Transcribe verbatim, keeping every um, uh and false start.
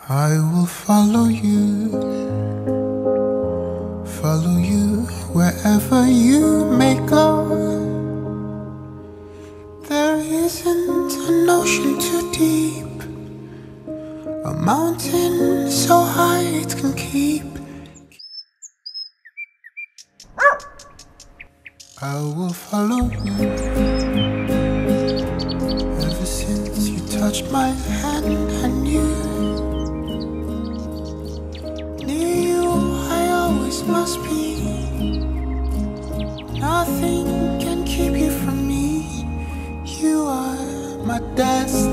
I will follow you, follow you wherever you may go. There isn't an ocean too deep, a mountain so high it can keep. I will follow you. Ever since you touched my hand, I knew, knew I always must be. Nothing can keep you from me. You are my destiny.